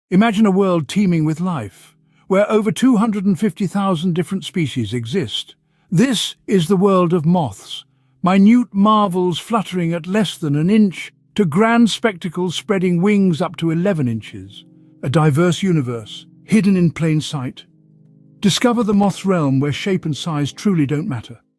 Imagine a world teeming with life, where over 250,000 different species exist. This is the world of moths, minute marvels fluttering at less than an inch to grand spectacles spreading wings up to 11 inches. A diverse universe, hidden in plain sight. Discover the moth's realm where shape and size truly don't matter.